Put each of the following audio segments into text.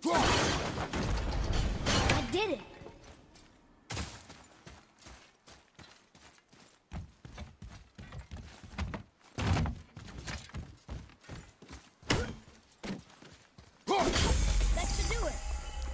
I did it! That should do it!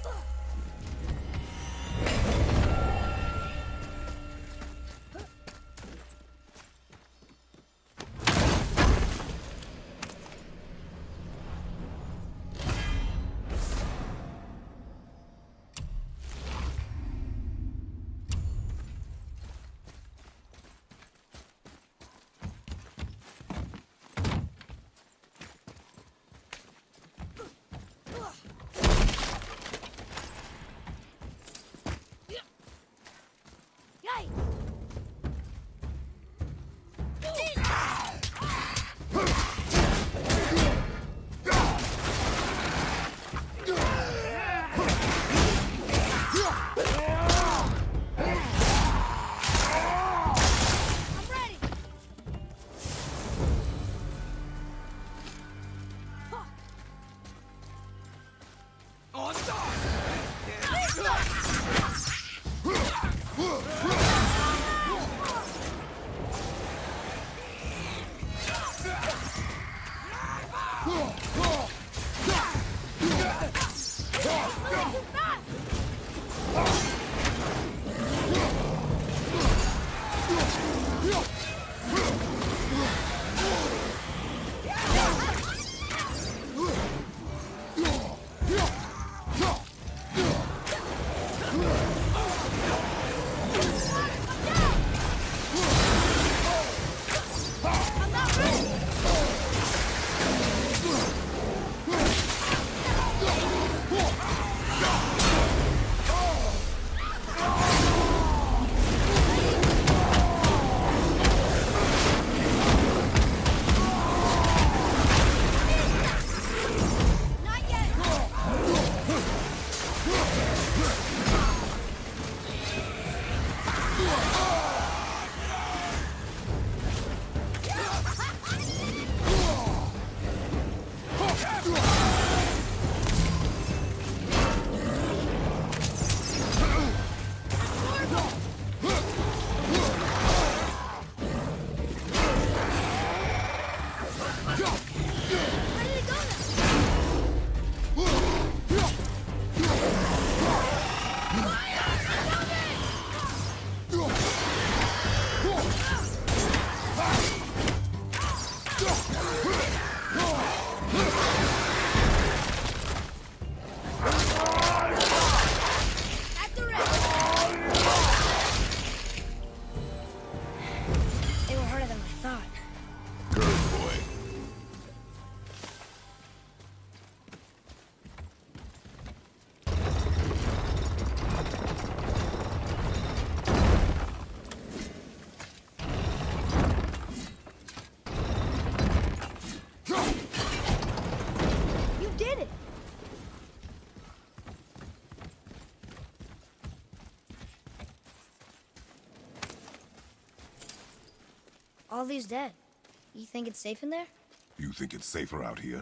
All these dead. You think it's safe in there? You think it's safer out here?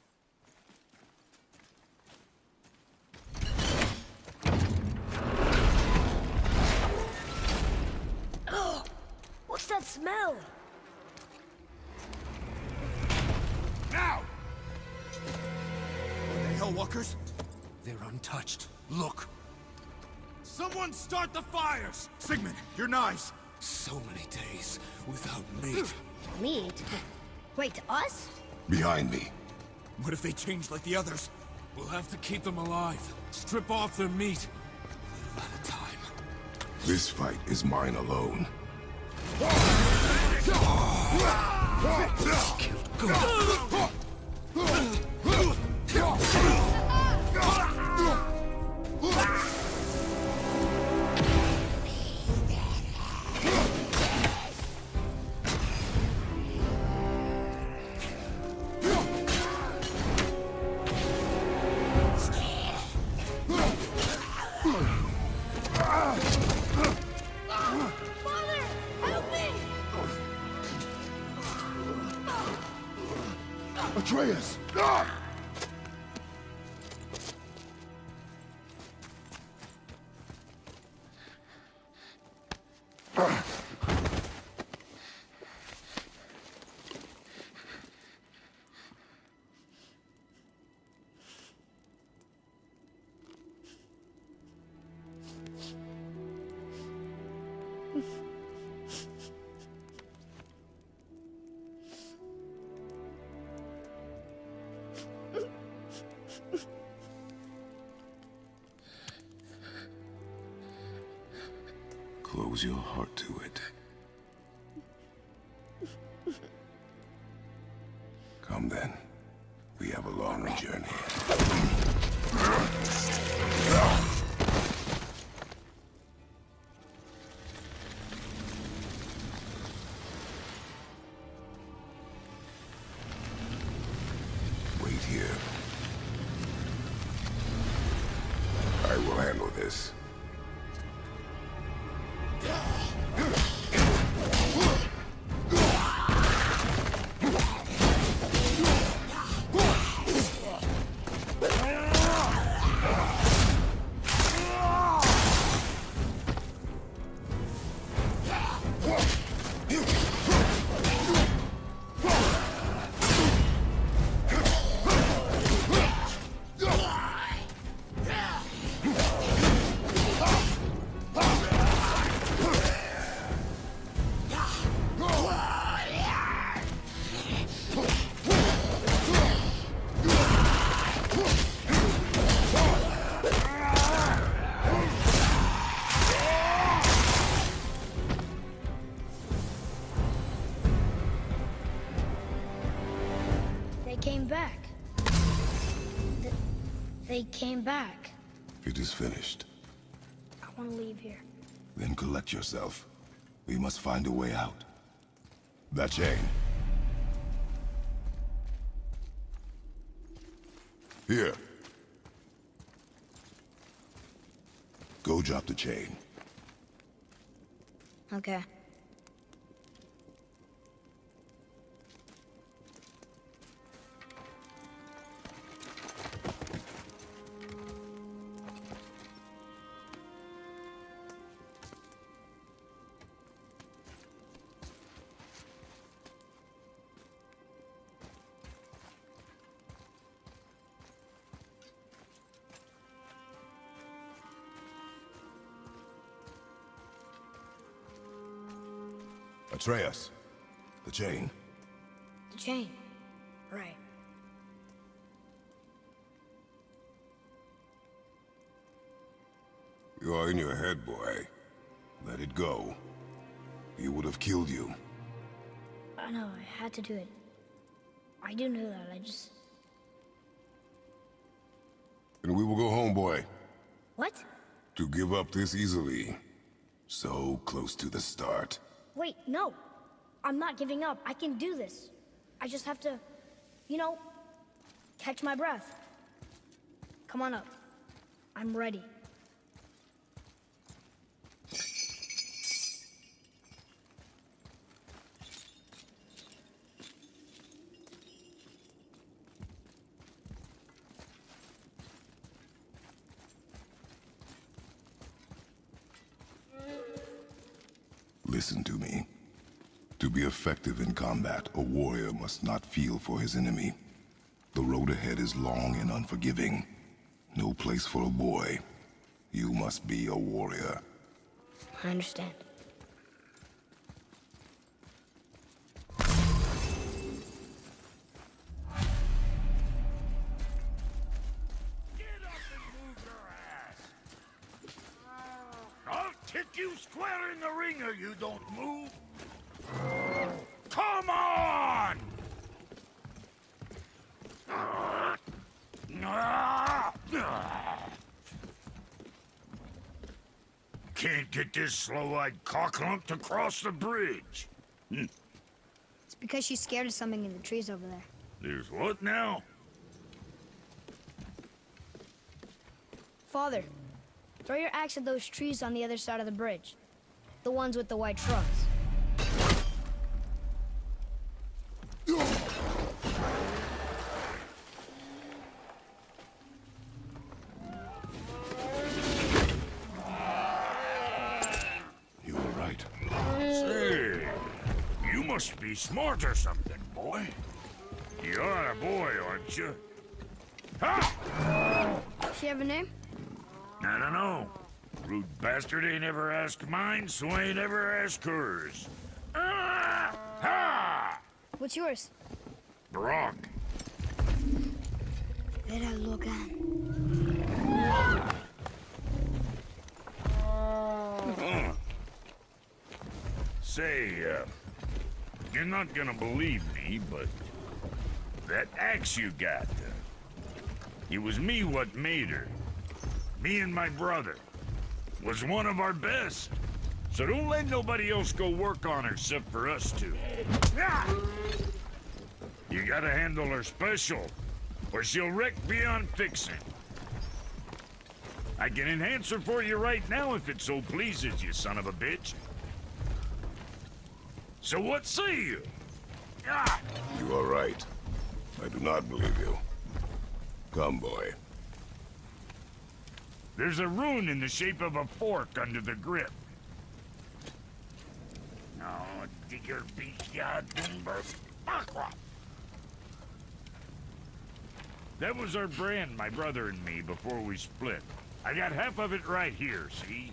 Oh, what's that smell? Now! Are they Hellwalkers? They're untouched. Look! Someone start the fires! Sigmund, your knives! So many days without meat. Meat? Wait, us? Behind me. What if they change like the others? We'll have to keep them alive. Strip off their meat. A little at a time. This fight is mine alone. Atreus! close your heart to it. Come then. We have a long journey. Wait here. I will handle this. They came back. It is finished. I want to leave here. Then collect yourself. We must find a way out. That chain. Here. Go drop the chain. Okay. Atreus. The chain. The chain. Right. You are in your head, boy. Let it go. He would have killed you. I know, I had to do it. I do know that, And we will go home, boy. What? To give up this easily. So close to the start. Wait, no. I'm not giving up. I can do this. I just have to, you know, catch my breath. Come on up. I'm ready. Listen to me. To be effective in combat, a warrior must not feel for his enemy. The road ahead is long and unforgiving. No place for a boy. You must be a warrior. I understand. Kick you square in the ringer, you don't move. Come on! Can't get this slow-eyed cocklump to cross the bridge. It's because she's scared of something in the trees over there. There's what now? Father, throw your axe at those trees on the other side of the bridge. The ones with the white shrubs. You were right. Say, you must be smart or something, boy. You're a boy, aren't you? Ha! Does she have a name? I don't know. Rude bastard ain't ever asked mine, so I ain't ever asked hers. Ah! Ha! What's yours? Brock. Vera Logan. Say, you're not gonna believe me, but that axe you got, it was me what made her. Me and my brother. Was one of our best. So don't let nobody else go work on her except for us two. Ah! You gotta handle her special, or she'll wreck beyond fixing. I can enhance her for you right now if it so pleases you, son of a bitch. So what say you? Ah! You are right. I do not believe you. Come, boy. There's a rune in the shape of a fork under the grip. Oh, digger beast, ya Dunberg. That was our brand, my brother and me, before we split. I got half of it right here, see?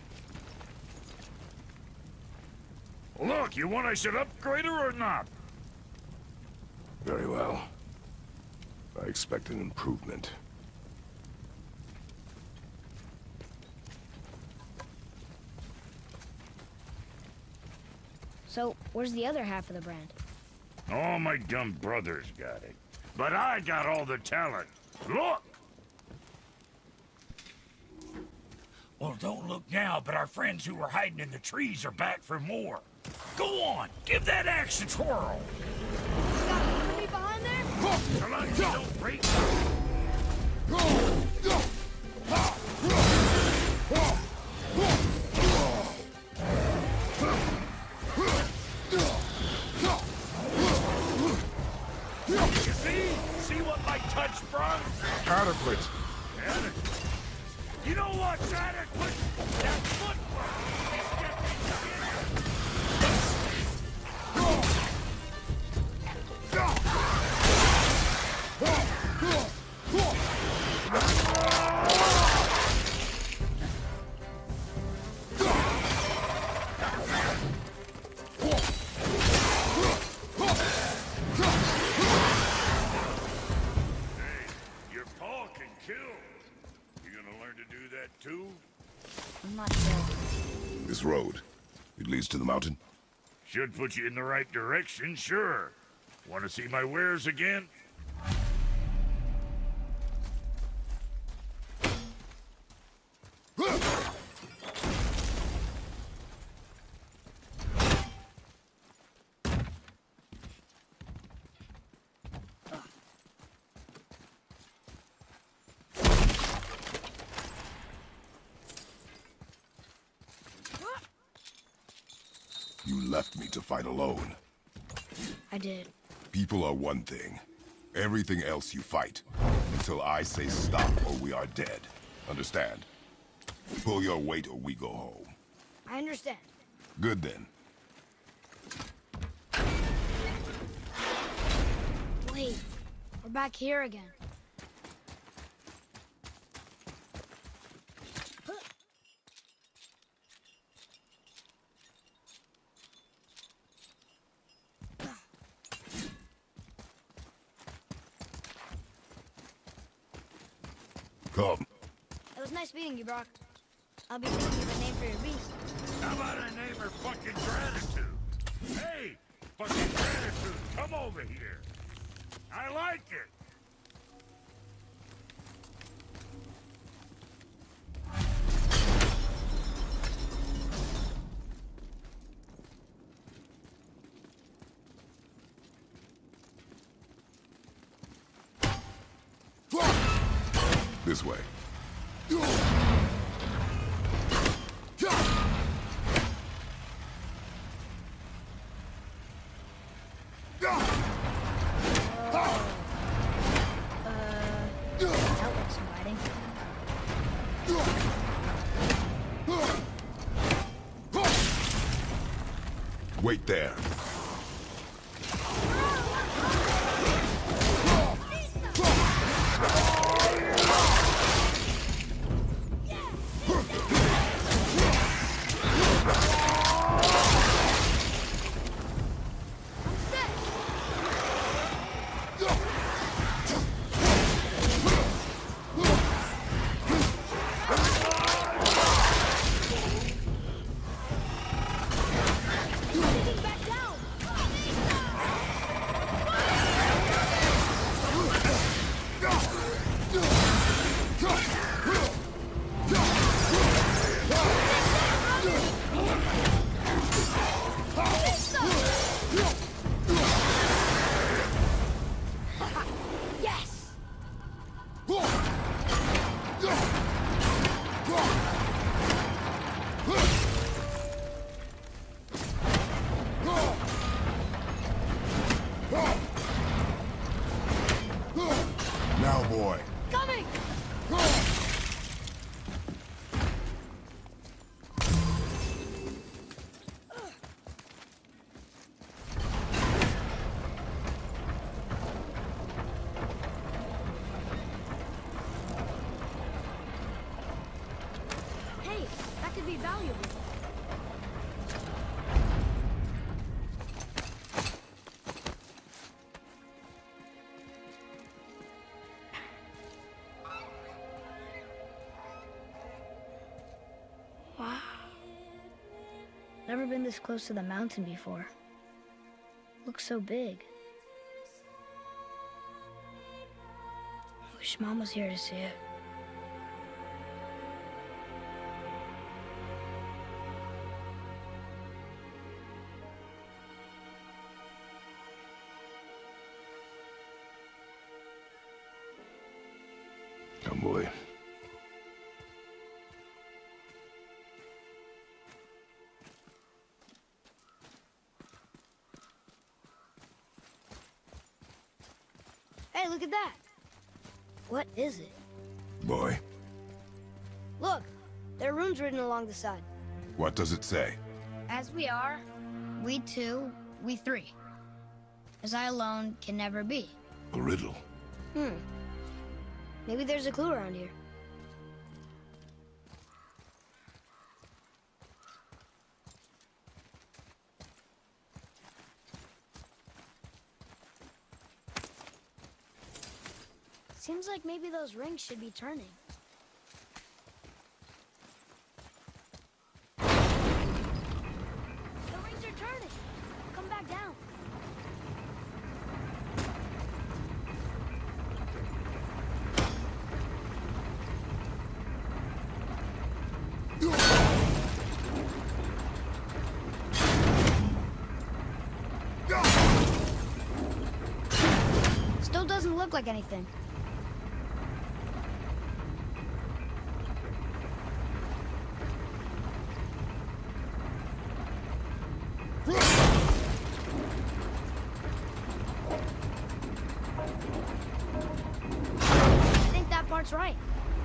Look, you want I should upgrade her or not? Very well. I expect an improvement. So, where's the other half of the brand? Oh, my dumb brother's got it. But I got all the talent. Look! Well, don't look now, but our friends who were hiding in the trees are back for more. Go on, give that axe a twirl. You got an enemy behind there? Come on, you don't break. You see? See what my touch brought? Adequate. You know what's adequate? That footwork! Your paw can kill. You gonna learn to do that too? I'm not sure. This road, it leads to the mountain? Should put you in the right direction, sure. Want to see my wares again? You left me to fight alone. I did. People are one thing. Everything else you fight. Until I say stop or we are dead. Understand? Pull your weight or we go home. I understand. Good then. Wait, we're back here again. Come. It was nice meeting you, Brock. I'll be thinking of a name for your beast. How about I name her fucking Gratitude? Hey, fucking Gratitude, come over here. I like it. This way. That looks inviting. Wait there. valuable. Wow. Never been this close to the mountain before. Looks so big. Wish Mom was here to see it. Come, boy. Hey, look at that. What is it? Boy, Look, there are runes written along the side. what does it say? As we are, we two, we three. As I alone can never be. A riddle. Maybe there's a clue around here. Seems like maybe those rings should be turning. The rings are turning! Come back down. Still doesn't look like anything. I think that part's right.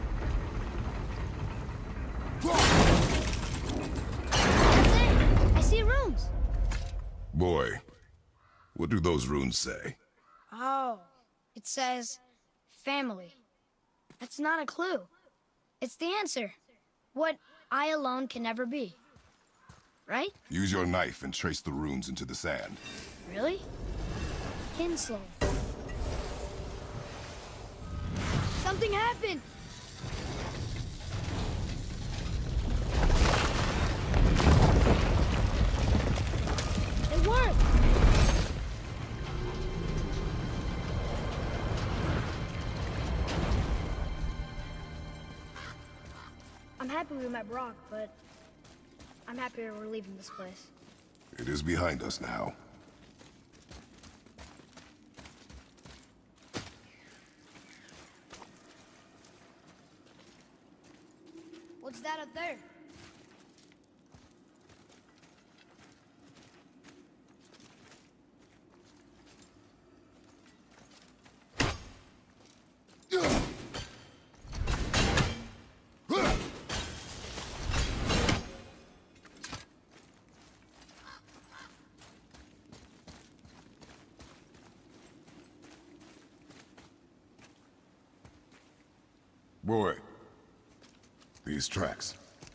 That's it! I see runes. Boy, what do those runes say? Oh, it says family. That's not a clue. It's the answer. What I alone can never be. Right? Use your knife and trace the runes into the sand. Really? Kinslow. Something happened! It worked! I'm happy we met Brock, but I'm happier we're leaving this place. It is behind us now. What's that up there? Boy, these tracks.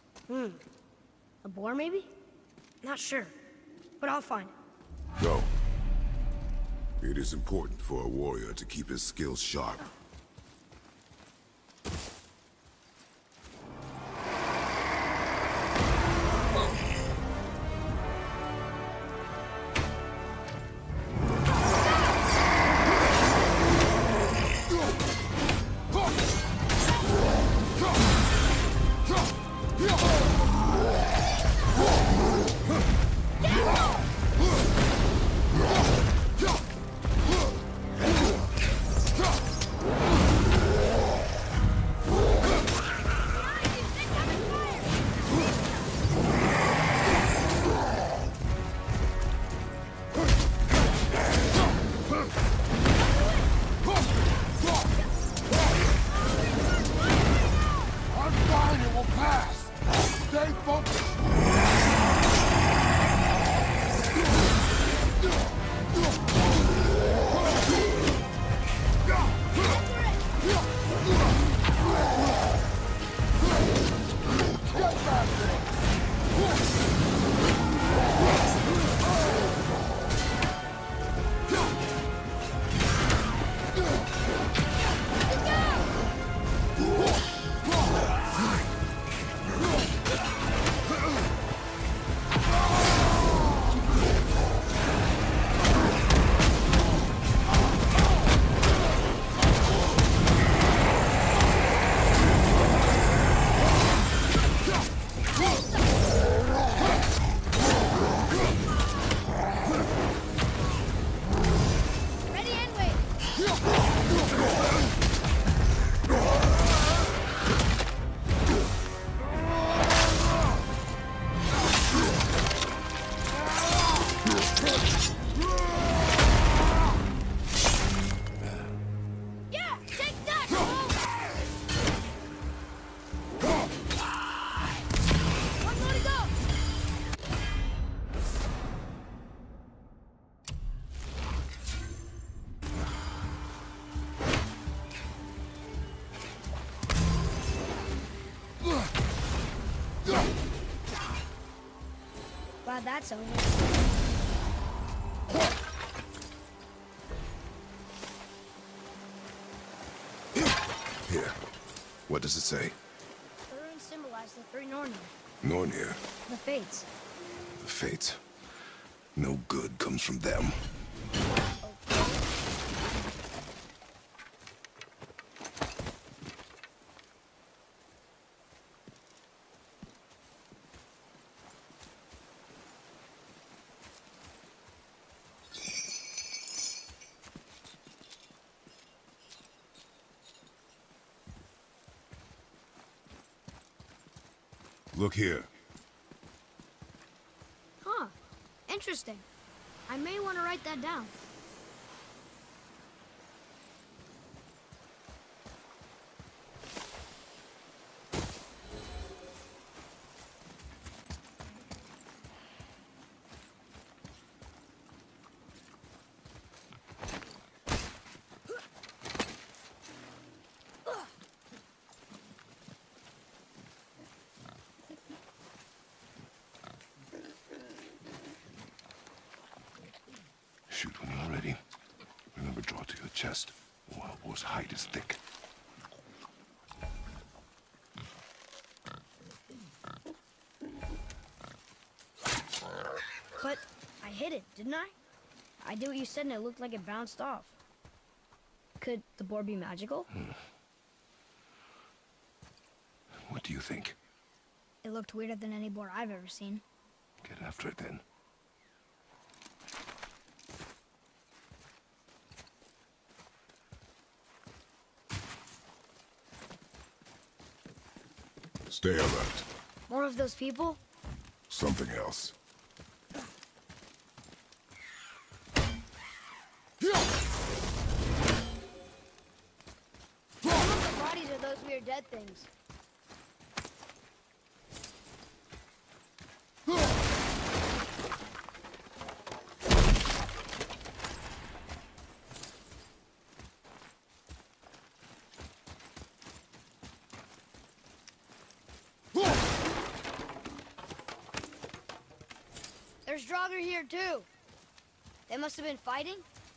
A boar, maybe? Not sure, but I'll find it. Go. It is important for a warrior to keep his skills sharp. that's over. Here. What does it say? The runes symbolize the three Nornir. Nornir. The Fates. The Fates. No good comes from them. Look here. Huh. Interesting. I may want to write that down. Shoot when you're ready. Remember, draw to your chest. Wild boar's hide is thick. But I hit it, didn't I? I did what you said and it looked like it bounced off. Could the boar be magical? What do you think? It looked weirder than any boar I've ever seen. Get after it then. Stay alert. More of those people? Something else. Some of the bodies are those weird dead things. There's Draugr here too. They must have been fighting.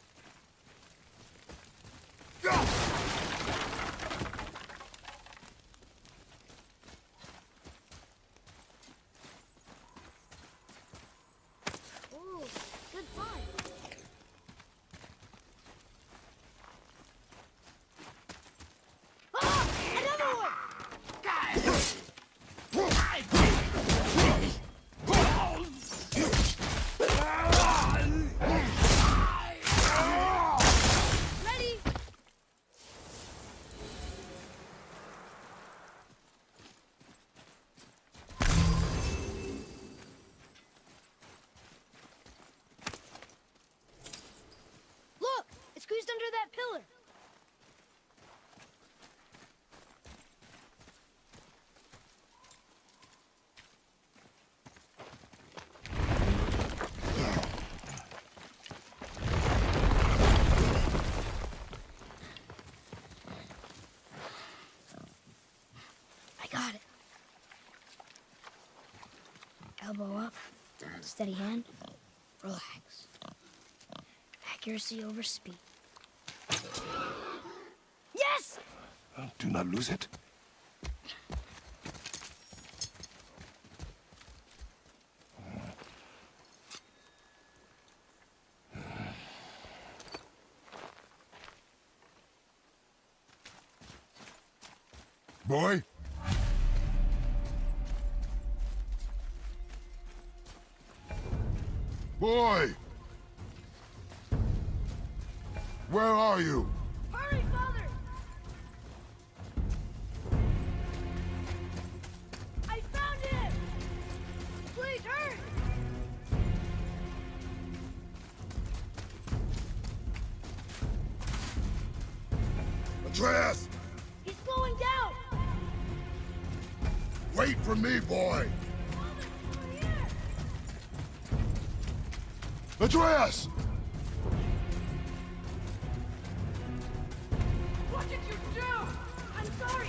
Ooh, good find. Ah! Another one! Ready? Look! It's squeezed under that pillar. I got it. Elbow up, steady hand, relax. Accuracy over speed. Yes! Do not lose it. Boy? Boy! Where are you? Hurry, Father! I found him! Please, hurry! Atreus! He's slowing down! Wait for me, boy! Father, over here! Atreus! What did you do? I'm sorry!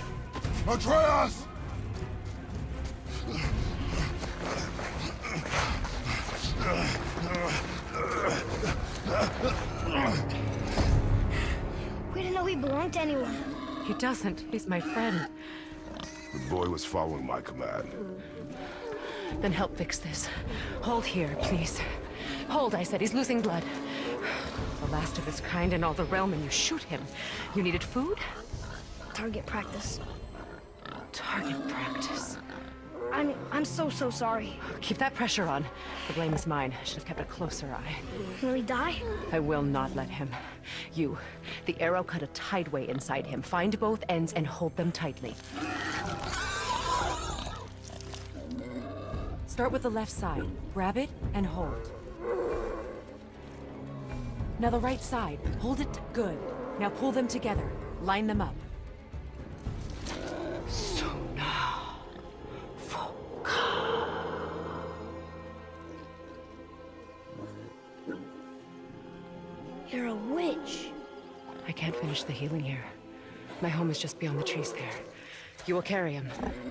Atreus! We didn't know he belonged to anyone. He doesn't. He's my friend. The boy was following my command. Then help fix this. Hold here, please. Hold, I said. He's losing blood. The last of his kind in all the realm, and you shoot him. You needed food? Target practice. Target practice. I'm so sorry. Keep that pressure on. The blame is mine. I should have kept a closer eye. Will he die? I will not let him. You, the arrow cut a tideway inside him. Find both ends and hold them tightly. Start with the left side. Grab it and hold. Now the right side. Hold it good. Now pull them together. Line them up. You're a witch. I can't finish the healing here. My home is just beyond the trees there. You will carry him.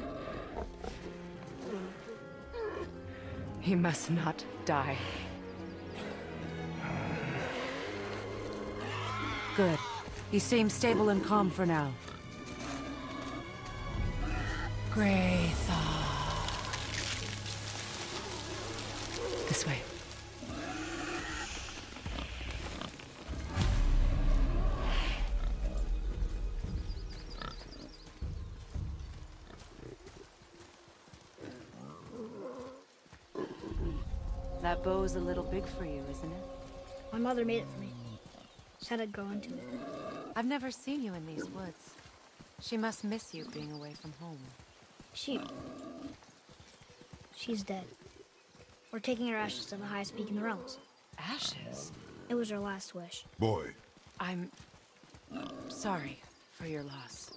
He must not die. Good. He seems stable and calm for now. Great thought. This way. That bow's a little big for you, isn't it? My mother made it for me. Said I'd grow into it. I've never seen you in these woods. She must miss you being away from home. She's dead. We're taking her ashes to the highest peak in the realms. Ashes? It was her last wish. Boy, I'm sorry for your loss.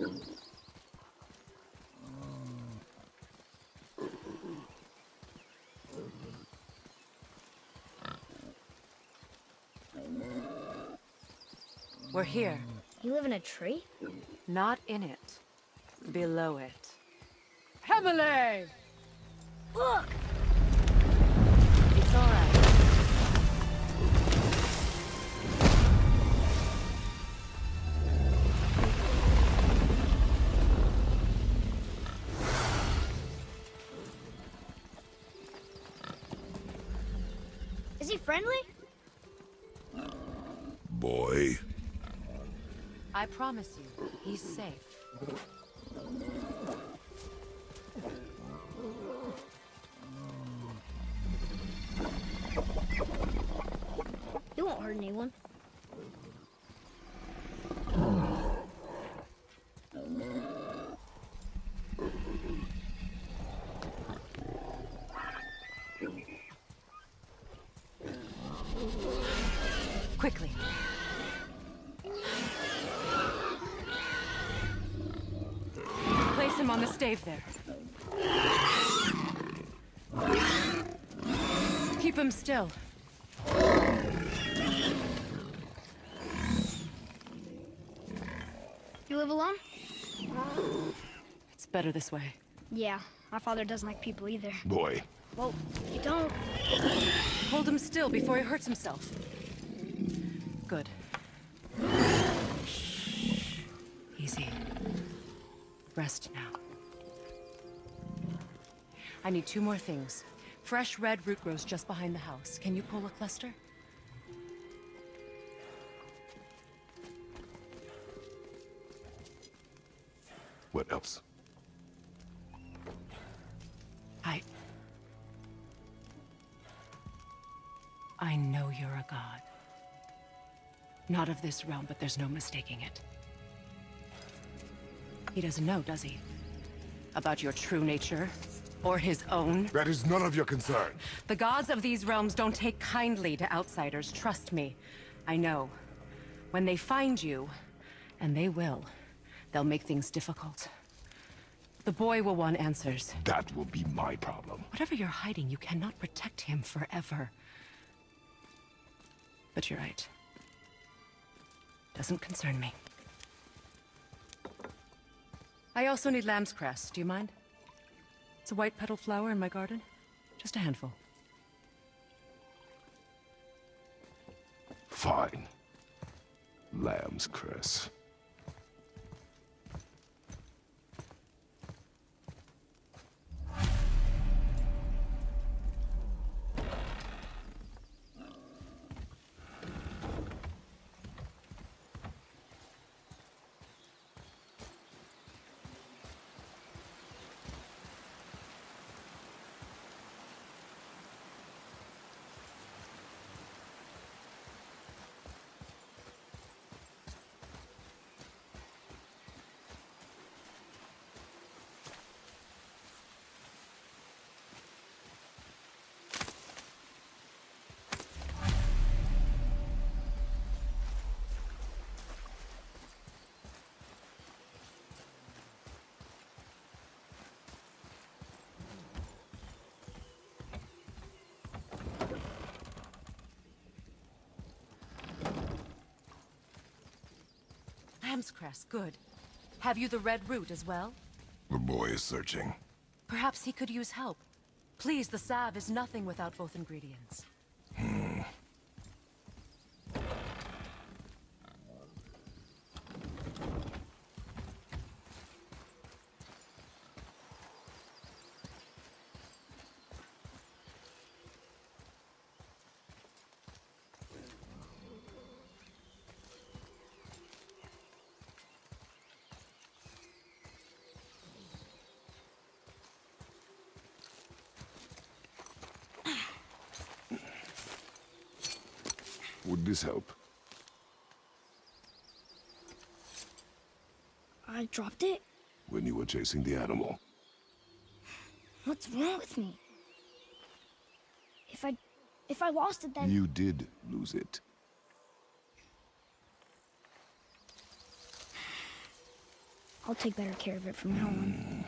We're here. You live in a tree? Not in it. Below it. Emily! Look! It's all right. Is he friendly? boy. I promise you, he's safe. He won't hurt anyone. Quickly. Place him on the stave there. Keep him still. You live alone? It's better this way. Yeah, my father doesn't like people either. Boy, Well, you don't. Hold him still before he hurts himself. Good. Easy. Rest now. I need 2 more things. Fresh red root grows just behind the house. Can you pull a cluster? what else? I know you're a god. Not of this realm, but there's no mistaking it. He doesn't know, does he? About your true nature? Or his own? That is none of your concern. The gods of these realms don't take kindly to outsiders, trust me. I know. When they find you, and they will, they'll make things difficult. The boy will want answers. That will be my problem. Whatever you're hiding, you cannot protect him forever. But you're right. Doesn't concern me. I also need lamb's cress. Do you mind? It's a white petal flower in my garden. Just a handful. Fine. Lamb's cress. Lamb's cress, good. Have you the red root as well? The boy is searching. Perhaps he could use help. Please, the salve is nothing without both ingredients. Would this help? I dropped it? When you were chasing the animal. What's wrong with me? If I lost it, then... You did lose it. I'll take better care of it from now on.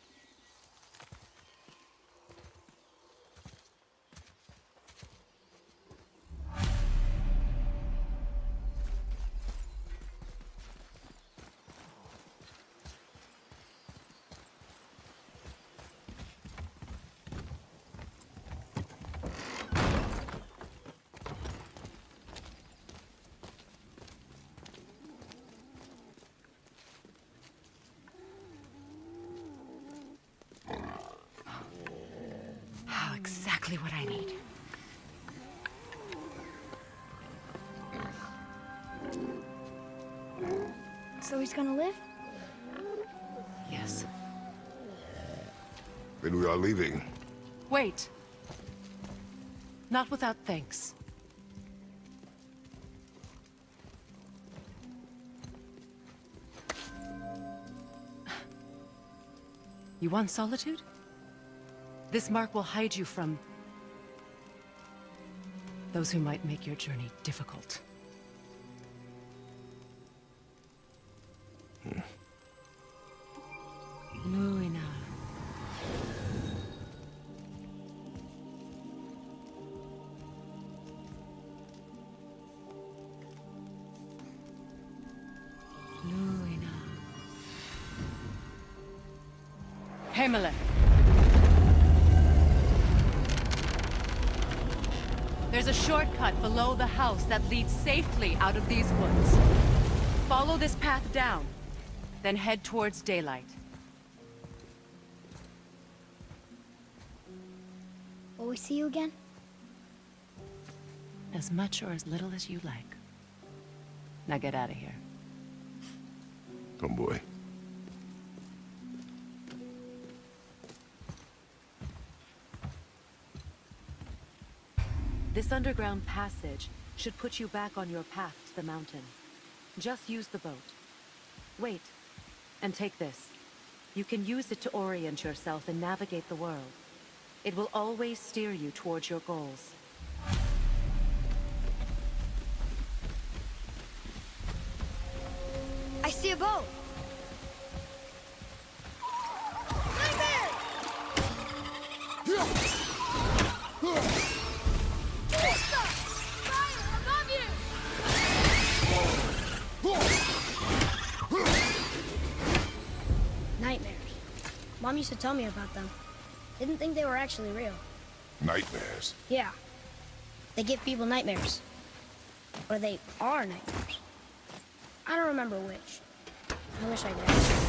Exactly what I need. So he's gonna live? Yes. Then we are leaving. Wait. Not without thanks. You want solitude? This mark will hide you from those who might make your journey difficult. Luina. Luina. Himmelen. There's a shortcut below the house that leads safely out of these woods. Follow this path down, then head towards daylight. Will we see you again? As much or as little as you like. Now get out of here. Come, boy. This underground passage should put you back on your path to the mountain. Just use the boat. Wait, and take this. You can use it to orient yourself and navigate the world. It will always steer you towards your goals. I see a boat! Nightmare! Fire above you! Nightmares. Mom used to tell me about them. Didn't think they were actually real. Nightmares. Yeah. They give people nightmares. Or they are nightmares. I don't remember which. I wish I could ask.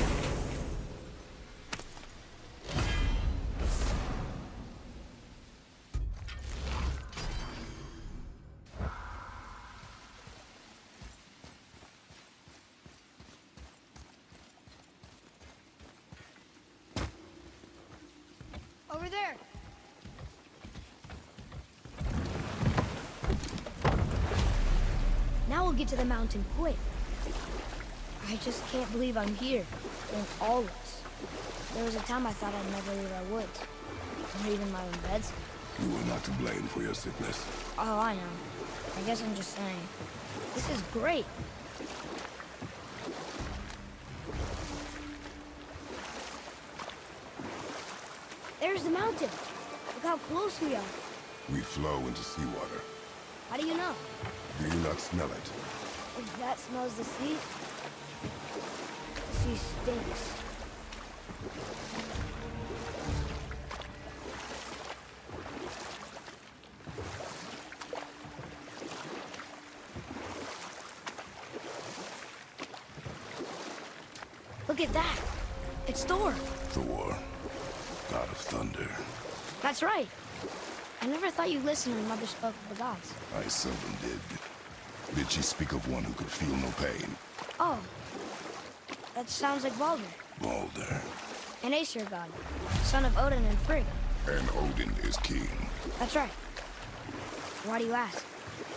Over there. Now we'll get to the mountain quick. I just can't believe I'm here, doing all this. There was a time I thought I'd never leave our woods, or even my own beds. You were not to blame for your sickness. Oh, I know. I guess I'm just saying. This is great. There's the mountain. Look how close we are. We flow into seawater. How do you know? Do you not smell it? If that smells the sea, the sea stinks. Look at that. It's Thor. Thor, god of thunder. That's right. I never thought you listened when Mother spoke of the gods. I seldom did. Did she speak of one who could feel no pain? Oh. That sounds like Baldur. Baldur. An Aesir god, son of Odin and Frigg. And Odin is king. That's right. Why do you ask?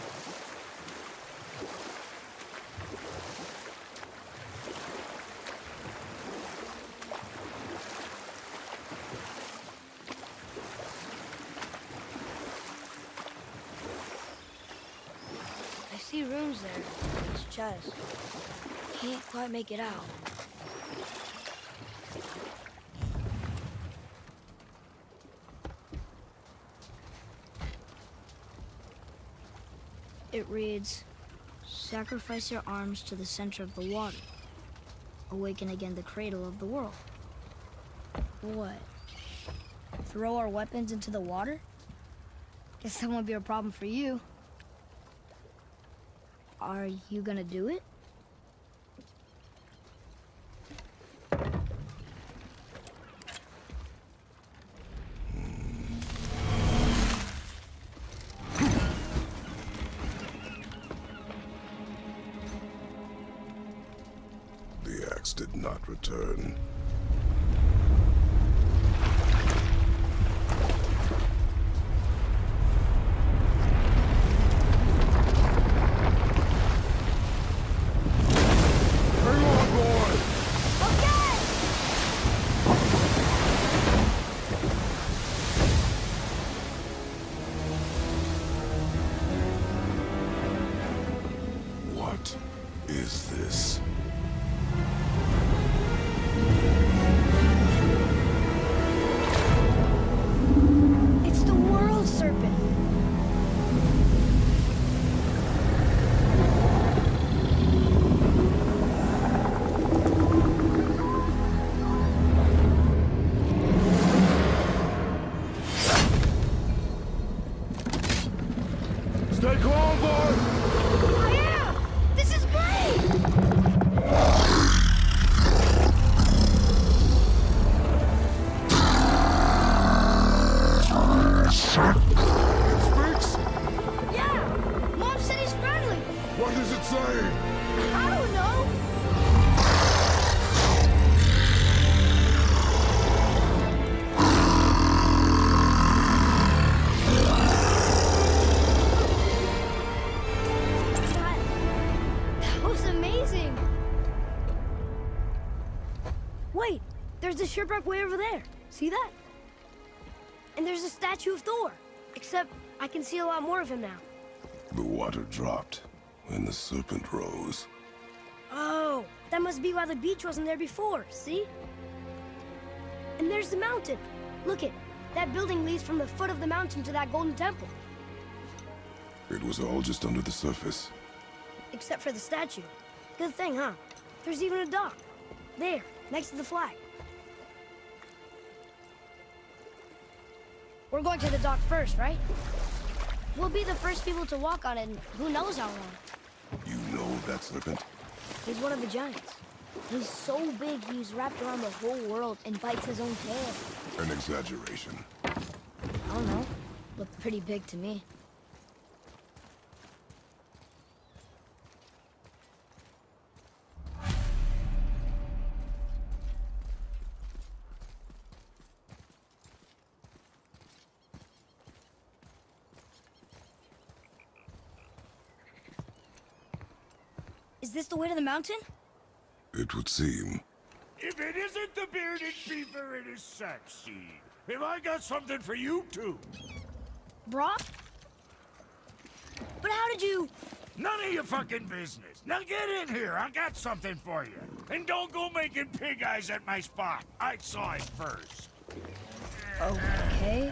I see runes there in his chest. Can't quite make it out. It reads, sacrifice your arms to the center of the water. Awaken again the cradle of the world. What? Throw our weapons into the water? Guess that won't be a problem for you. Are you gonna do it? The axe did not return. What is this? It's the world serpent. Stay calm, boy! I am! This is great! It speaks? Yeah! Mom said he's friendly! What does it say? I don't know! That was amazing! Wait! There's a shipwreck way over there. See that? And there's a statue of Thor. Except I can see a lot more of him now. The water dropped, and the serpent rose. Oh, that must be why the beach wasn't there before, see? And there's the mountain. Look it, that building leads from the foot of the mountain to that golden temple. It was all just under the surface. Except for the statue. Good thing, huh? There's even a dock. There, next to the flag. We're going to the dock first, right? We'll be the first people to walk on it in who knows how long. You know that serpent? He's one of the giants. He's so big he's wrapped around the whole world and bites his own tail. An exaggeration. I don't know. Looked pretty big to me. Is this the way to the mountain? It would seem. If it isn't the bearded beaver, it is Saxseed. Have I got something for you too? Brock? But how did you... None of your fucking business. Now get in here. I got something for you. And don't go making pig eyes at my spot. I saw it first. Okay.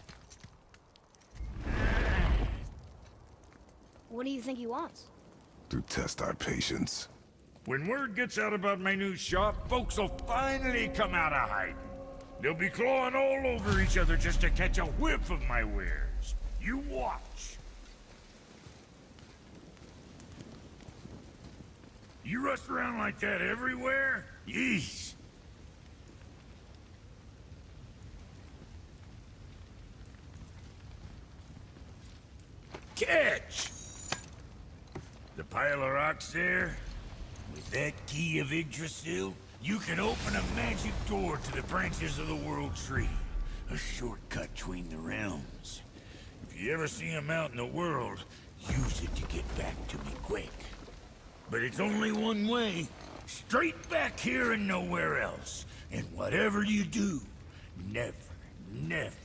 What do you think he wants? To test our patience. When word gets out about my new shop, folks will finally come out of hiding. They'll be clawing all over each other just to catch a whiff of my wares. You watch. You rust around like that everywhere? Yeesh. Catch! The pile of rocks there? With that key of Yggdrasil, you can open a magic door to the branches of the World Tree. A shortcut between the realms. If you ever see him out in the world, use it to get back to me quick. But it's only one way. Straight back here and nowhere else. And whatever you do, never, never,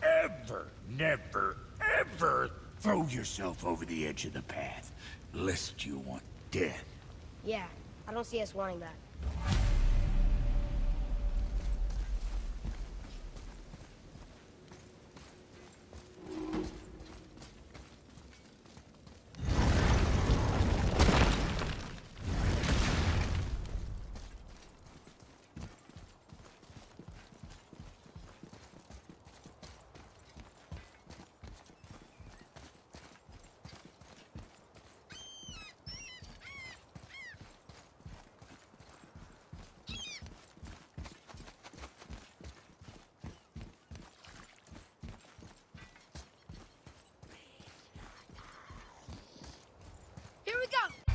ever throw yourself over the edge of the path. Lest you want death. Yeah, I don't see us wanting that. Here we go!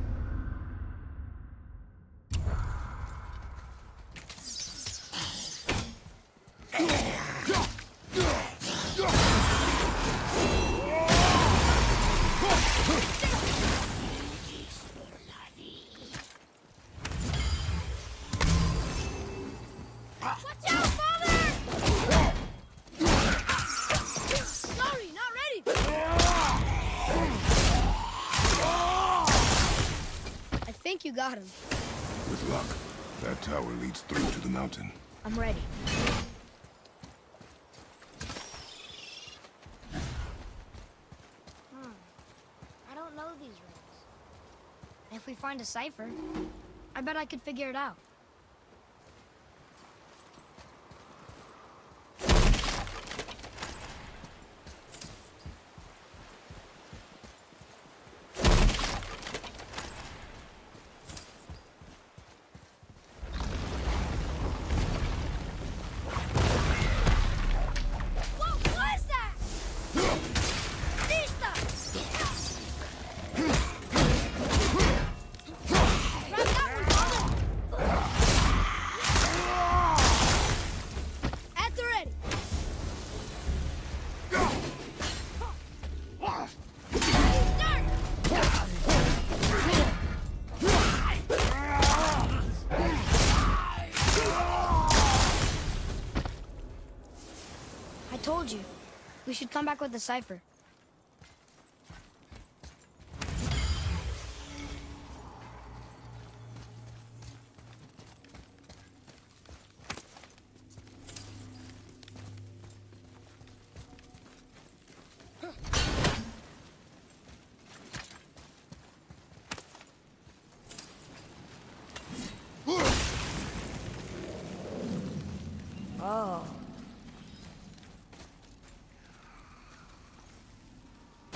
Watch out, Father! Sorry, not ready! I think you got him. With luck, that tower leads through to the mountain. I'm ready. I don't know these riddles. If we find a cipher, I bet I could figure it out. I told you. We should come back with the cipher. Oh.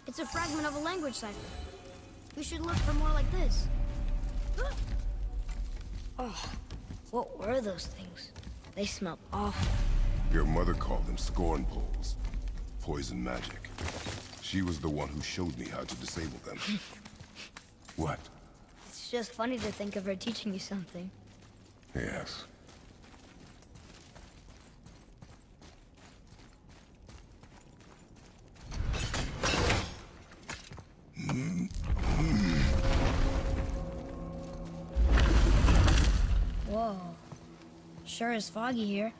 It's a fragment of a language cipher. We should look for more like this. Oh, what were those things? They smelled awful. Your mother called them scorn poles. Poison magic. She was the one who showed me how to disable them. What? It's just funny to think of her teaching you something. Yes. Whoa. Sure is foggy here.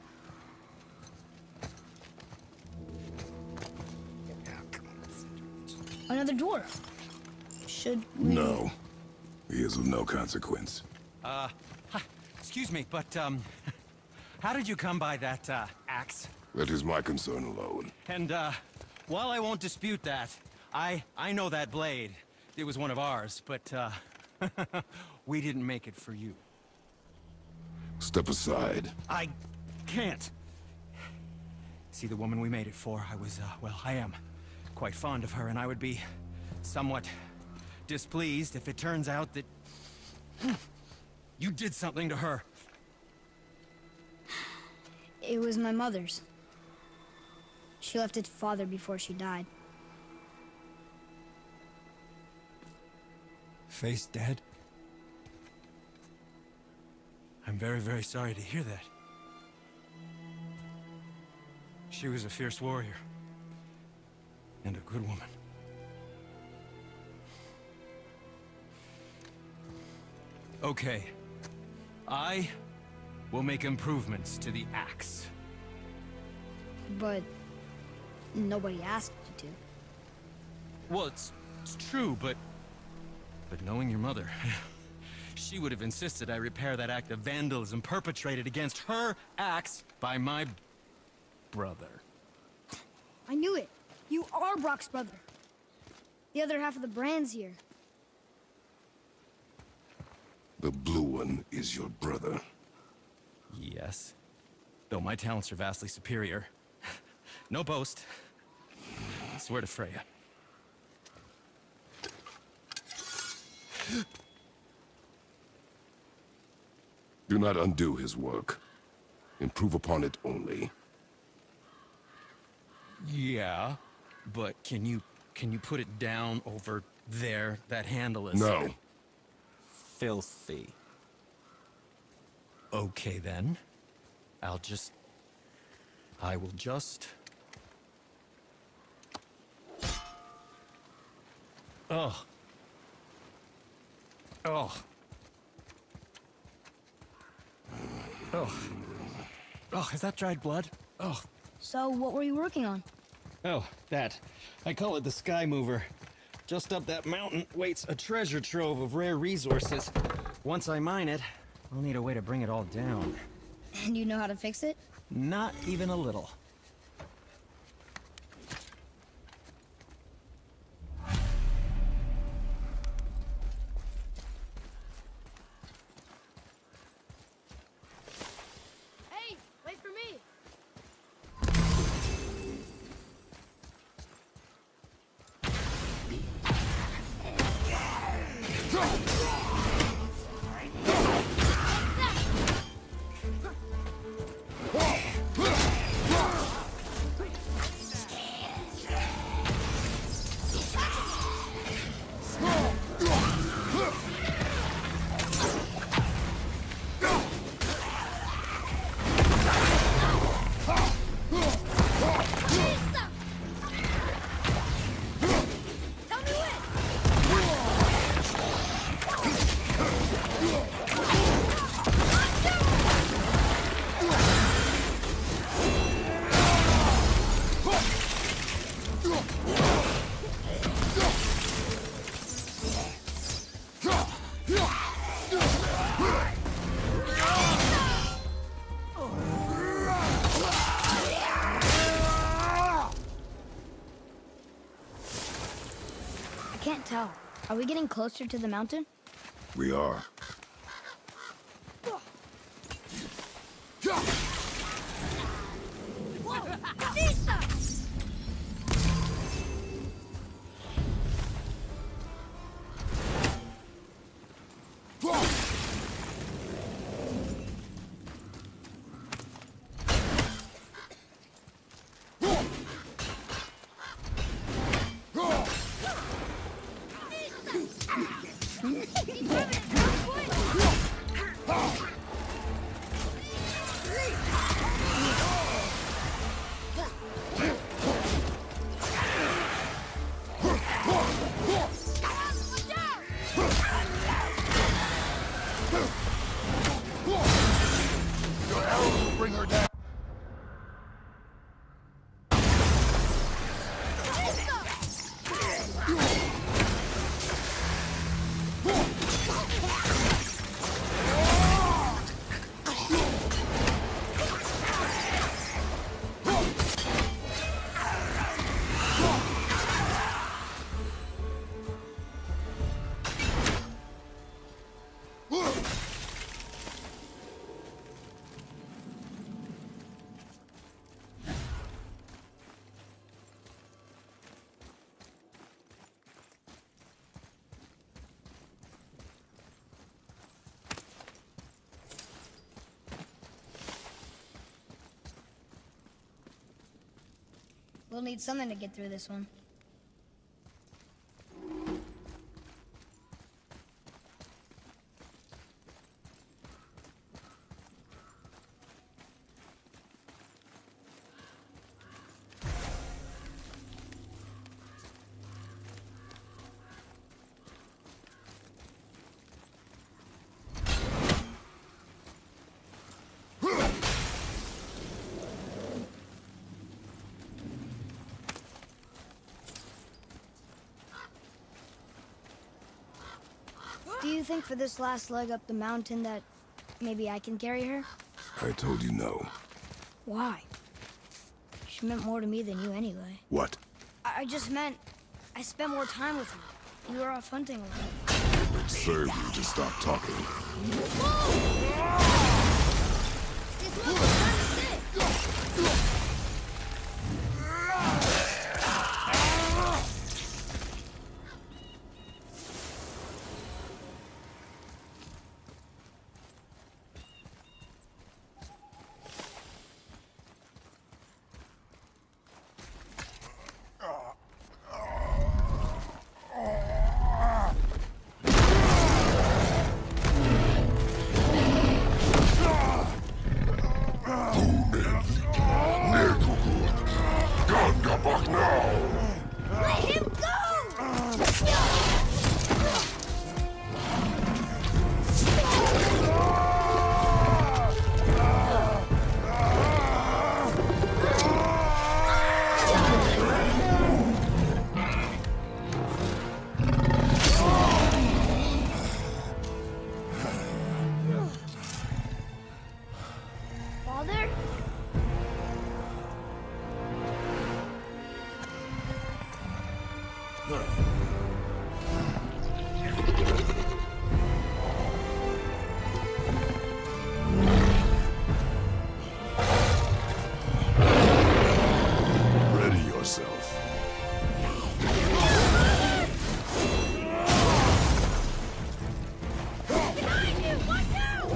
Another dwarf. Should we... No. He is of no consequence. Hi. Excuse me, but, how did you come by that, axe? That is my concern alone. And, while I won't dispute that, I know that blade. It was one of ours, but, we didn't make it for you. Step aside. I can't. See, the woman we made it for, I am quite fond of her, and I would be somewhat displeased if it turns out that you did something to her. It was my mother's. She left its father before she died. Face dead? I'm very, very sorry to hear that. She was a fierce warrior. And a good woman. Okay. I will make improvements to the axe. But nobody asked you to. Well, it's true, but knowing your mother, she would have insisted I repair that act of vandalism perpetrated against her axe by my brother. I knew it. You are Brock's brother. The other half of the brand's here. The blue one is your brother. Yes. Though my talents are vastly superior. No boast. I swear to Freya. Do not undo his work. Improve upon it only. Yeah, but can you put it down over there? That handle is... No. Filthy. Okay, then. I will just... Oh. Oh. Oh. Oh, is that dried blood? Oh. So, what were you working on? Oh, that. I call it the Sky Mover. Just up that mountain waits a treasure trove of rare resources. Once I mine it, I'll need a way to bring it all down. And you know how to fix it? Not even a little. Hey, wait for me! I can't tell. Are we getting closer to the mountain? We are. We'll need something to get through this one. Do you think for this last leg up the mountain that maybe I can carry her? I told you no. Why? She meant more to me than you anyway. What? I just meant I spent more time with you. You were off hunting a lot. It would serve you to stop talking. This muscle's trying to sit. Let him go! Father? Ready yourself. Behind you! Watch out!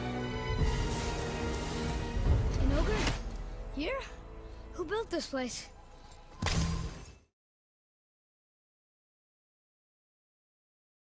Here? Who built this place?